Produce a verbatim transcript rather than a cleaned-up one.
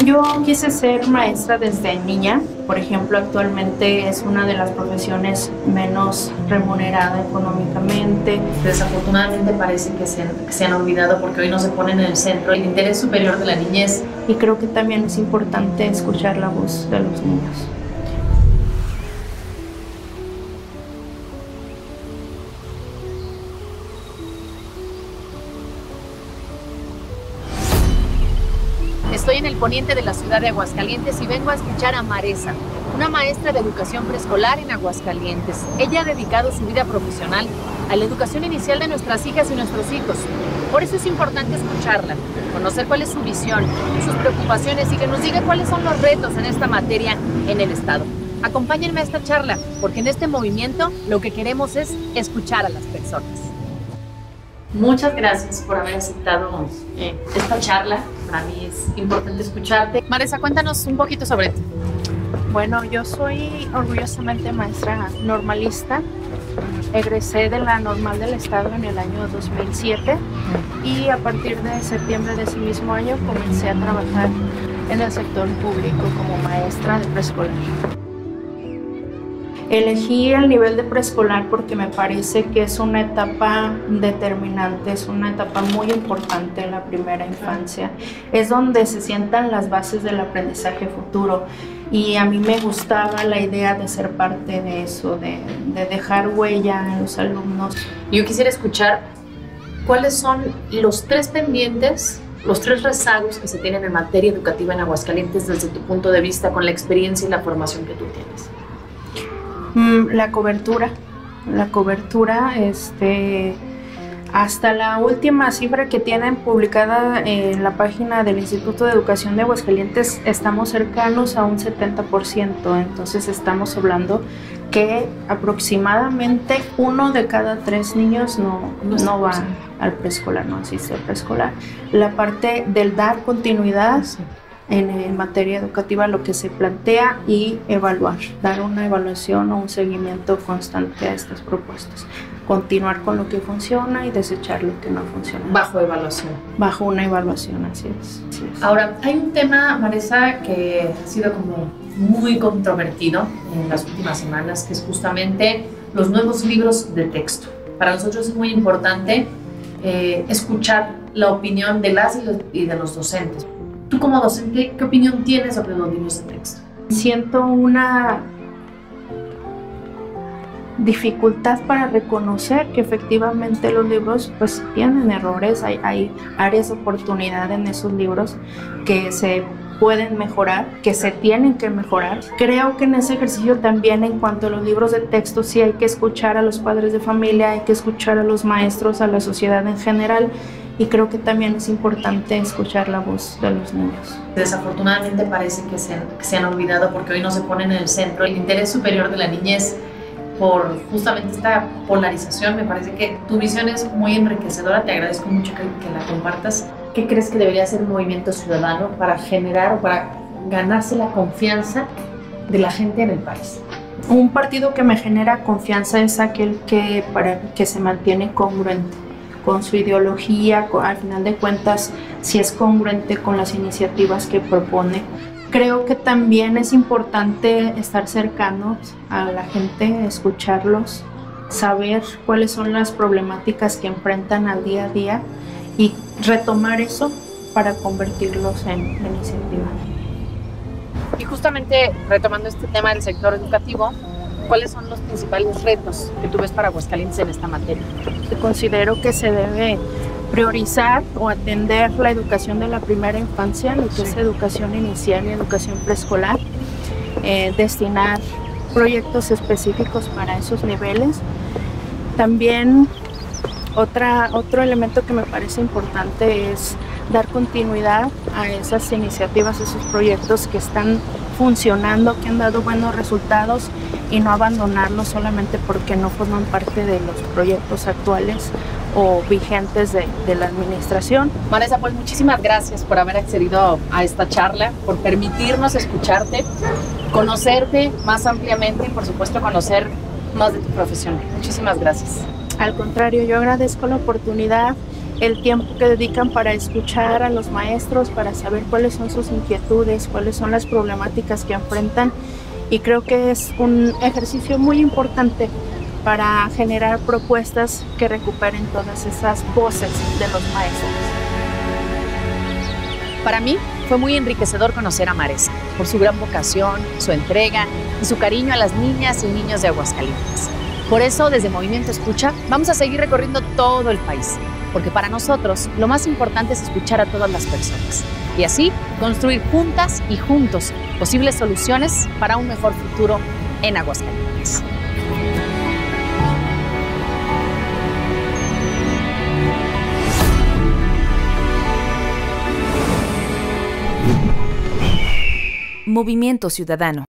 Yo quise ser maestra desde niña. Por ejemplo, actualmente es una de las profesiones menos remunerada económicamente. Desafortunadamente parece que se, que se han olvidado porque hoy no se ponen en el centro el interés superior de la niñez. Y creo que también es importante escuchar la voz de los niños. Estoy en el poniente de la ciudad de Aguascalientes y vengo a escuchar a Maresa, una maestra de educación preescolar en Aguascalientes. Ella ha dedicado su vida profesional a la educación inicial de nuestras hijas y nuestros hijos. Por eso es importante escucharla, conocer cuál es su visión, sus preocupaciones y que nos diga cuáles son los retos en esta materia en el Estado. Acompáñenme a esta charla, porque en este movimiento lo que queremos es escuchar a las personas. Muchas gracias por haber aceptado eh, esta charla. Para mí es importante escucharte. Maresa, cuéntanos un poquito sobre ti. Bueno, yo soy orgullosamente maestra normalista. Egresé de la Normal del Estado en el año dos mil siete y a partir de septiembre de ese mismo año comencé a trabajar en el sector público como maestra de preescolar. Elegí el nivel de preescolar porque me parece que es una etapa determinante, es una etapa muy importante en la primera infancia. Es donde se sientan las bases del aprendizaje futuro y a mí me gustaba la idea de ser parte de eso, de, de dejar huella en los alumnos. Yo quisiera escuchar cuáles son los tres pendientes, los tres rezagos que se tienen en materia educativa en Aguascalientes desde tu punto de vista, con la experiencia y la formación que tú tienes. La cobertura, la cobertura, este, hasta la última cifra que tienen publicada en la página del Instituto de Educación de Aguascalientes, estamos cercanos a un setenta por ciento, entonces estamos hablando que aproximadamente uno de cada tres niños no, no va al preescolar, no asiste al preescolar. La parte del dar continuidad en, en materia educativa, lo que se plantea y evaluar, dar una evaluación o un seguimiento constante a estas propuestas, continuar con lo que funciona y desechar lo que no funciona. Bajo evaluación. Bajo una evaluación, así es. Así es. Ahora, hay un tema, Maresa, que ha sido como muy controvertido en las últimas semanas, que es justamente los nuevos libros de texto. Para nosotros es muy importante eh, escuchar la opinión de las y, los, y de los docentes. Tú como docente, ¿qué opinión tienes sobre los libros de texto? Siento una dificultad para reconocer que efectivamente los libros pues tienen errores, hay, hay áreas de oportunidad en esos libros que se pueden mejorar, que se tienen que mejorar. Creo que en ese ejercicio también, en cuanto a los libros de texto, sí hay que escuchar a los padres de familia, hay que escuchar a los maestros, a la sociedad en general, y creo que también es importante escuchar la voz de los niños. Desafortunadamente parece que se, que se han olvidado porque hoy no se ponen en el centro el interés superior de la niñez por justamente esta polarización. Me parece que tu visión es muy enriquecedora, te agradezco mucho que, que la compartas. ¿Qué crees que debería hacer un movimiento ciudadano para generar o para ganarse la confianza de la gente en el país? Un partido que me genera confianza es aquel que, para, que se mantiene congruente con su ideología, con, al final de cuentas, si es congruente con las iniciativas que propone. Creo que también es importante estar cercanos a la gente, escucharlos, saber cuáles son las problemáticas que enfrentan al día a día y retomar eso para convertirlos en iniciativa. Y justamente retomando este tema del sector educativo, ¿cuáles son los principales retos que tú ves para Aguascalientes en esta materia? Considero que se debe priorizar o atender la educación de la primera infancia, lo que sí. es educación inicial y educación preescolar, eh, destinar proyectos específicos para esos niveles. También otra, otro elemento que me parece importante es dar continuidad a esas iniciativas, esos proyectos que están funcionando, que han dado buenos resultados, y no abandonarlos solamente porque no forman parte de los proyectos actuales o vigentes de, de la administración. Maresa, pues muchísimas gracias por haber accedido a esta charla, por permitirnos escucharte, conocerte más ampliamente y por supuesto conocer más de tu profesión. Muchísimas gracias. Al contrario, yo agradezco la oportunidad. el tiempo que dedican para escuchar a los maestros, para saber cuáles son sus inquietudes, cuáles son las problemáticas que enfrentan, y creo que es un ejercicio muy importante para generar propuestas que recuperen todas esas voces de los maestros. Para mí fue muy enriquecedor conocer a Maresa por su gran vocación, su entrega y su cariño a las niñas y niños de Aguascalientes. Por eso, desde Movimiento Escucha, vamos a seguir recorriendo todo el país, porque para nosotros lo más importante es escuchar a todas las personas y así construir juntas y juntos posibles soluciones para un mejor futuro en Aguascalientes. Movimiento Ciudadano.